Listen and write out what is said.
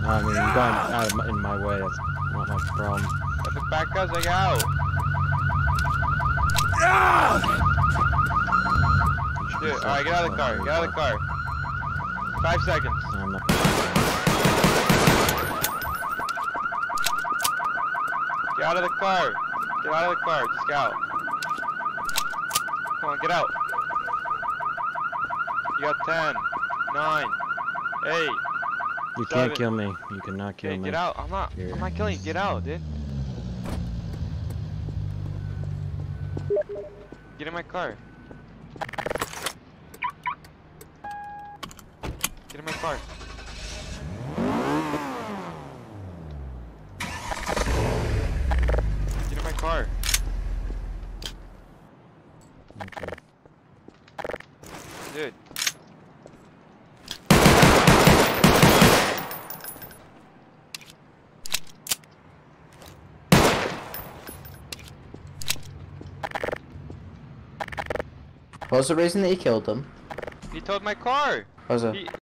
I mean, you got in my way. That's not my problem. If the back guys like out. Dude, alright, get out of the car. Get out of the car. 5 seconds. No, I'm not. Get out of the car. Get out of the car. Just get out. Come on, get out. You got 10, 9, 8. You can't kill me. You cannot kill me. Get out. I'm not killing you. Get out, dude. Get in my car. Get in my car. Get in my car. Okay. Dude. What was the reason that he killed them? He towed my car. What was it?